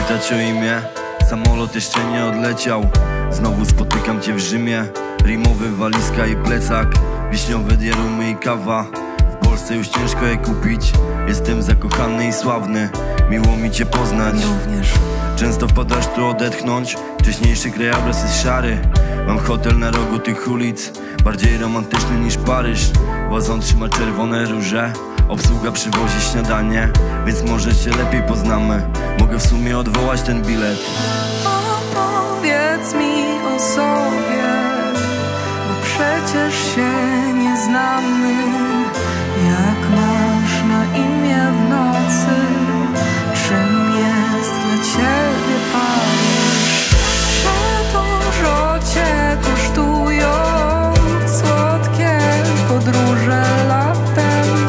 zapytać o imię. Samolot jeszcze nie odleciał. Znowu spotykam cię w Rzymie. Rimowy walizka i plecak, wiśniowe dierumy i kawa. W Polsce już ciężko je kupić. Jestem zakochany i sławny, miło mi cię poznać. Również. Często wpadasz tu odetchnąć. Wcześniejszy krajobraz jest szary. Mam hotel na rogu tych ulic, bardziej romantyczny niż Paryż. Wazon trzyma czerwone róże, obsługa przywozi śniadanie, więc może się lepiej poznamy. Mogę w sumie odwołać ten bilet. Opowiedz mi o sobie, bo przecież się nie znamy. Jak masz na imię w nocy? Czym jest dla ciebie Paryż? Że dużo cię kosztują słodkie podróże latem.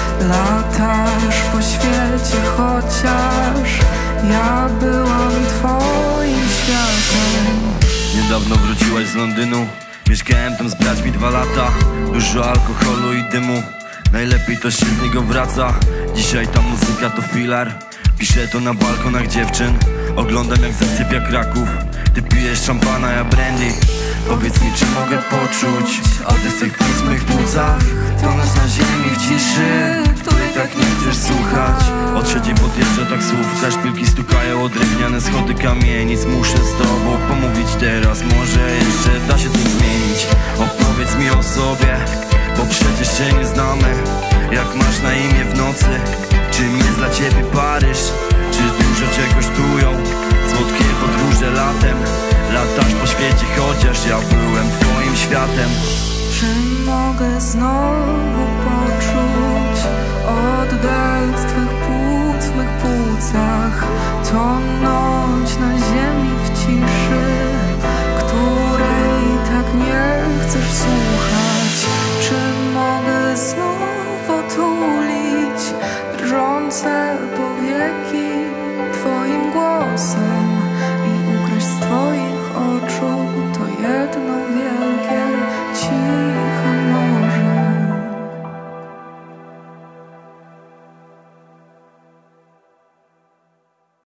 Latasz po świecie, chociaż ja byłam twoim światem. Niedawno wróciłaś z Londynu. Mieszkałem tam z braćmi 2 lata. Dużo alkoholu i dymu, najlepiej to się z niego wraca. Dzisiaj ta muzyka to filar. Piszę to na balkonach dziewczyn. Oglądam jak zasypia Kraków. Ty pijesz szampana, ja brandy. Powiedz mi, czy mogę poczuć oddech w tych pustych płucach? To nas na ziemi w ciszy, której tak nie chcesz słuchać. O 3:00 podjeżdża taksówka, szpilki stukają o drewniane schody kamienic. Muszę z tobą pomówić teraz, może jeszcze da się coś zmienić. Opowiedz mi o sobie, bo przecież się nie znamy. Jak masz na imię w nocy? Czym jest dla ciebie Paryż? Czy dużo cię kosztują słodkie podróże latem? Latasz po świecie, chociaż ja byłem twoim światem. Czy mogę znowu poczuć oddech z twych płuc w mych płucach? Tonąć na ziemi w ciszy, której tak nie chcesz słuchać.